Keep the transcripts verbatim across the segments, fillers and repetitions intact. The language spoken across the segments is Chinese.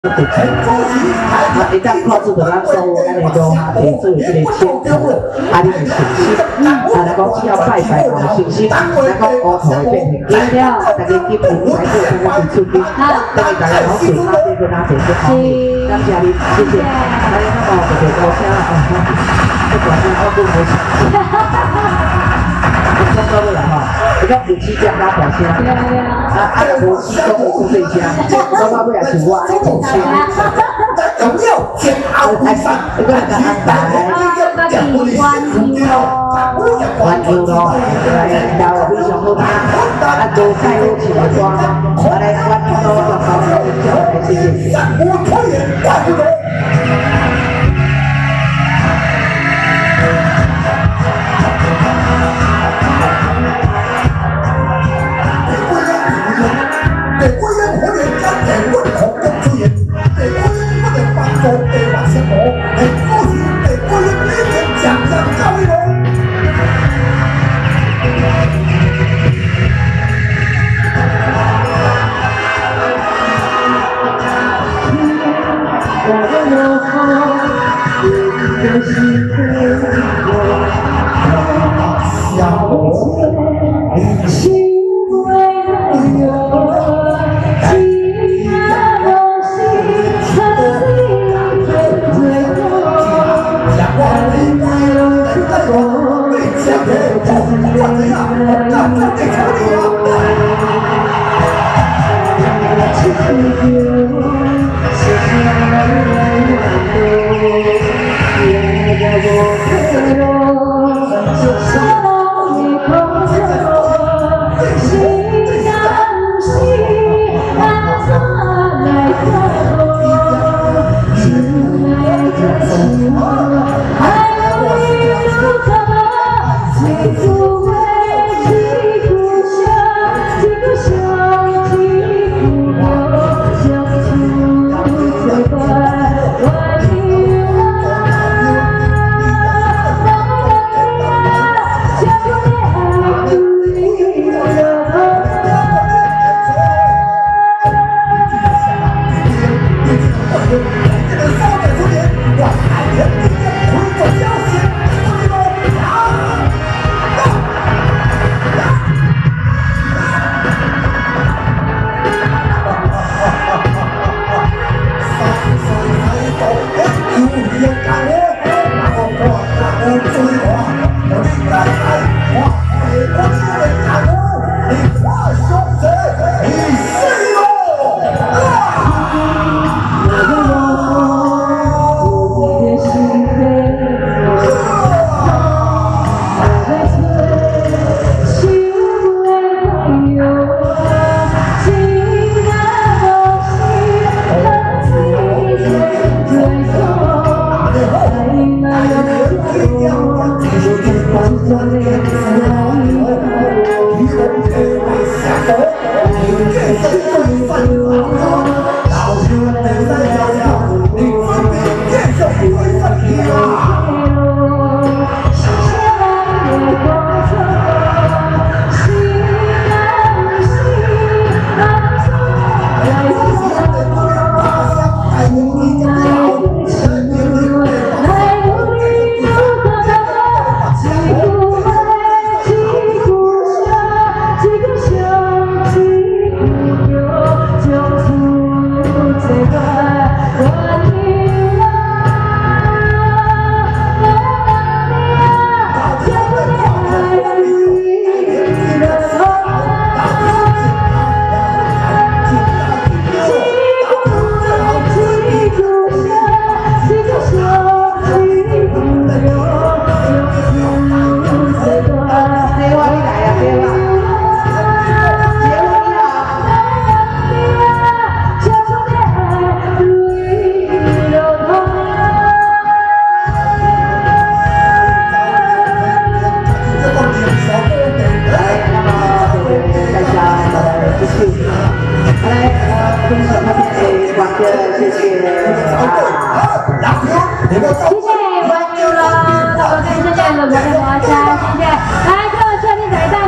啊，一旦靠住着咱所有咱的中下地做这个清楚，啊，你的信心，啊，咱讲只要拜拜有信心，咱讲乌头会变成金，大家基本财富才会出金，等于大家好顺那这个那这个好，感谢你，谢谢，来，那么就就高兴了，这高兴我不没钱。差不多了哈，你看夫妻讲他表现，啊啊，夫妻都会做这些，我妈不也是我来头先，有没有煎熬？哎，你个人个安排，关牛咯，关牛咯，来到非常好听，啊，做菜好吃的多，我来关牛咯，就好来叫来谢谢。我可以关牛咯。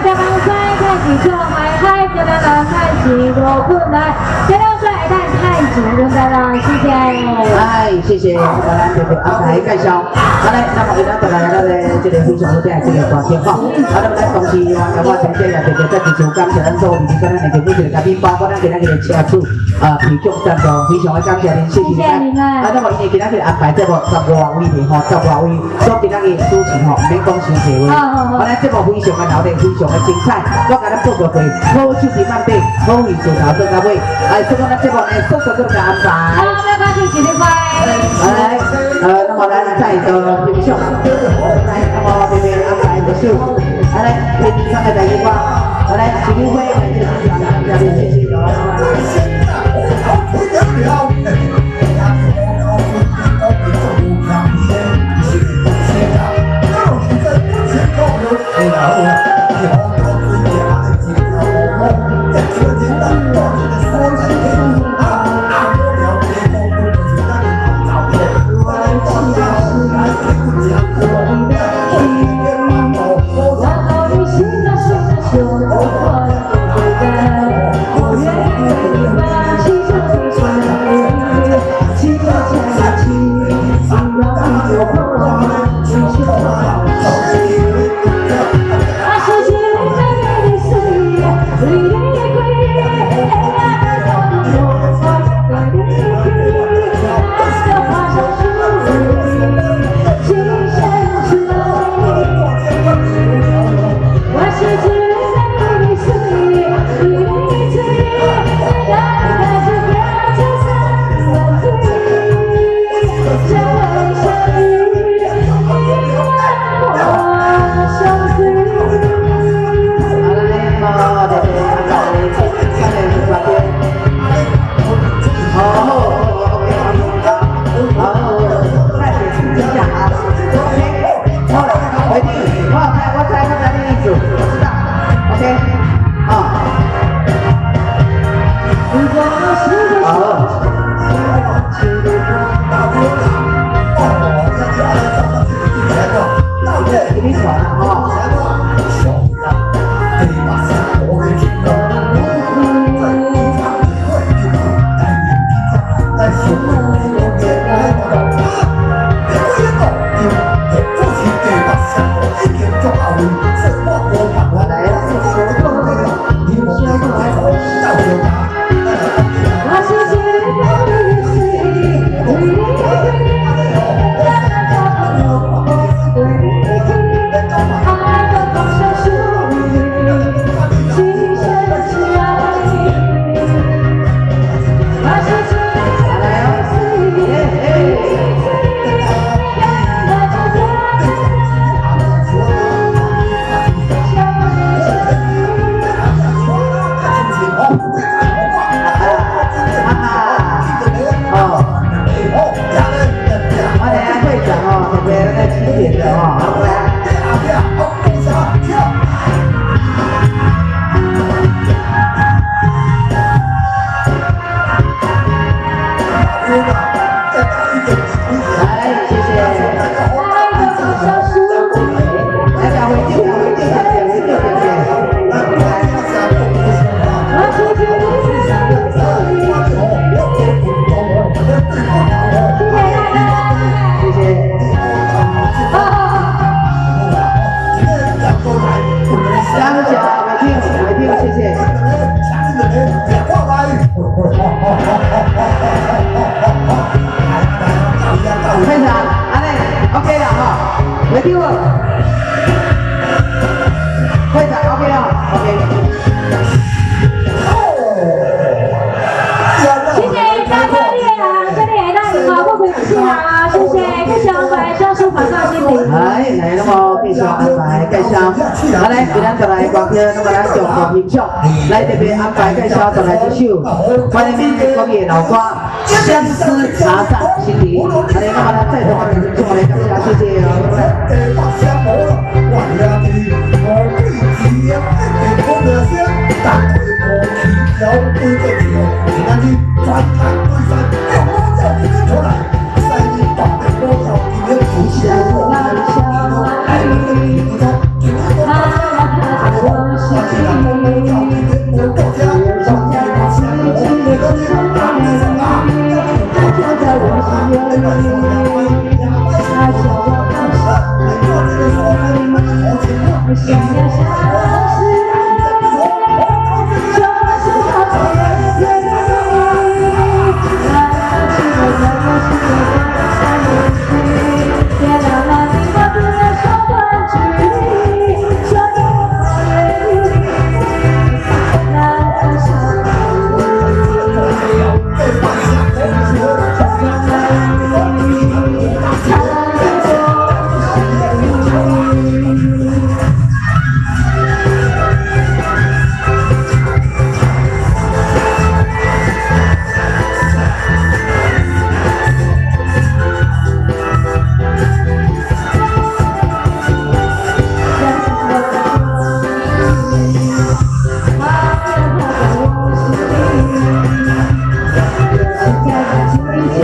起坐，嗨嗨，就让人开始我困难，谁都帅，但太请人家啦，谢谢。 哎，谢谢，那么咱就安排介绍。好嘞，那么今仔就来咱的这个非常好听的这个歌曲吼。好，那么咱同时话，咁我先介绍，特别再次感谢咱所有嚟咱的节目一个嘉宾，包括咱今仔日的车主，呃，皮局赞助，非常的感谢您，谢谢您。啊，那么因为今仔日安排这个十五位的吼，十五位，所以今仔日主持吼，唔免讲伤济话。好，咱节目非常的热烈，非常的精彩。我甲咱报告过，好手机慢底，好运从头做到尾。哎，所以咱节目呢，速速咁安排。 好，不要客气，请您快。 来，呃，那么咱再一个分享，来，那么这边安排结束，来，给你上个台一话，来，请您会感谢大家，大家谢谢。好嘞，今天就来歌曲，那么咱重点欣赏，来这边安排介绍就来这首，欢迎您国语老歌《相思茶上心底》。好嘞，那么咱再同我们做来感谢，谢谢。 我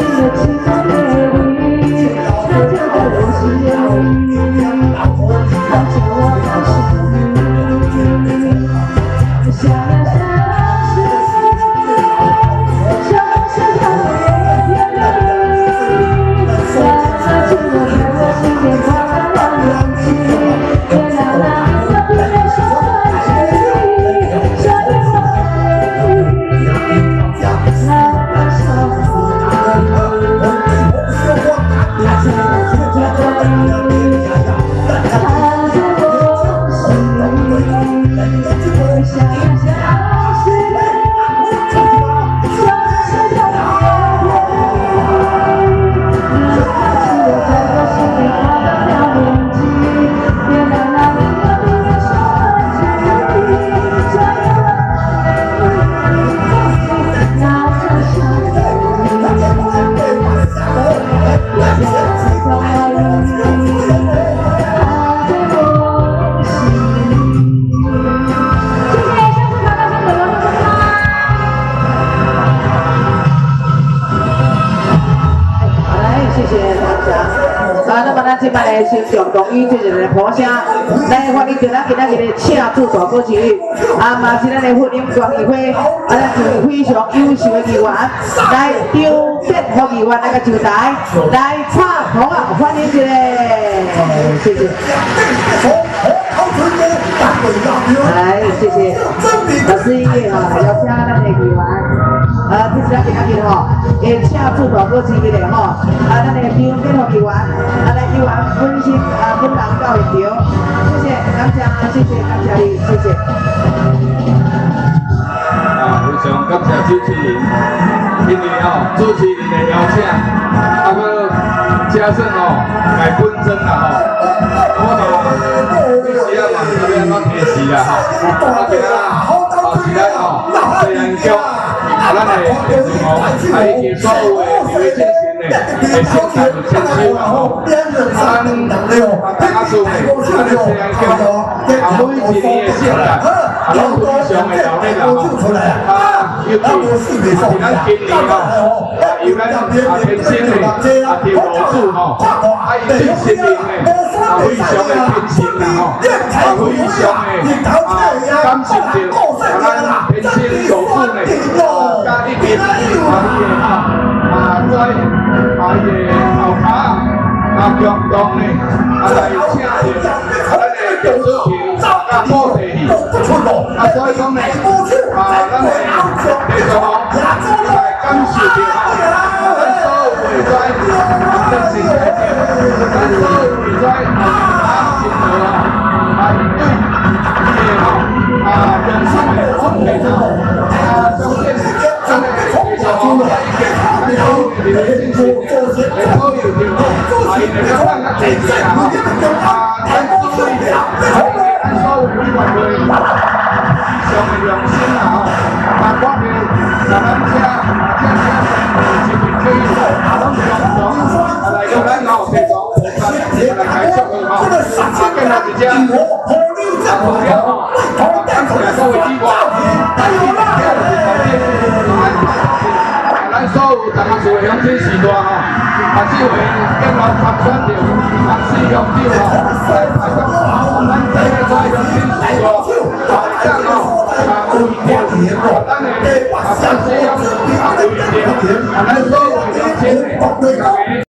即摆的新上公益就是个鼓声，来欢迎着咱今仔日的庆祝大歌曲，啊嘛是咱的婚姻关系会，啊咱是非常优秀的议员，来张建福议员来个上台，来拍鼓啊，欢迎一下，谢谢。来，谢谢。老师音乐哈，邀请咱的议员。啊，这是咱今仔日吼，诶，庆祝大歌之一个吼，啊，咱的张建福议员，啊，来议员本身啊，本人到现场，谢谢，感谢，谢谢，感谢你，谢谢。 啊，非常感谢主持人，因为吼主持人的邀请，啊，搁加上吼来本真啦吼，我嘛必须要嘛这边我提示啦吼，我今仔后时咱吼虽然讲。啊，咱的电视哦，啊，以及所有的流行进行的，会先开始签收嘛吼。啊，咱啊，大家注意，咱的虽然讲啊，每一年的圣诞啊，拢非常的热闹啦吼。啊，尤其是咱今年吼，啊，由咱啊天星的啊条路子吼，啊，伊对新年的啊非常的虔诚啦吼，啊非常的啊感谢着啊咱天星路子呢。加一边啊，伊个啊啊在啊伊个后骹啊共同呢啊来请着啊咱的电子球啊鼓地去，啊所以讲呢啊咱的地主吼来感谢着啊咱所有会在啊真心在着，咱所有会在啊真好啊对伊个吼啊人生的准备着啊相信。咱的地主吼，啊已经咱所有的流行进行，来所有着啊，伊来较咱较地气啦吼，啊，咱注意着，啊，咱所有委员会非常的良心啦吼，啊，我着啊咱遮啊遮遮新民区啊，拢共同啊来叫咱吼地主菩萨来开祝贺吼，啊，今仔日遮啊，除了吼，啊，感谢各位以外，咱其他遮就是头天。咱所有大家厝的乡亲时代吼，啊，只会建立参选着啊四乡长吼，来派咱咱这个所乡亲时代，啊，会当吼啊为着啊咱的啊咱四乡啊为着啊咱所有的乡亲的大家。